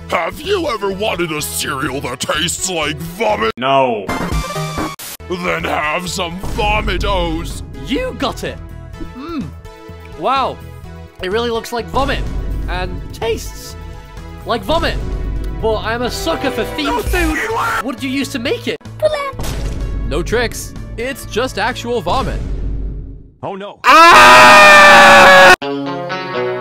Have you ever wanted a cereal that tastes like vomit? No. Then have some Vomitos. You got it. Wow. It really looks like vomit. And tastes like vomit. But I'm a sucker for themed food. What did you use to make it? No tricks. It's just actual vomit. Oh no. Ah!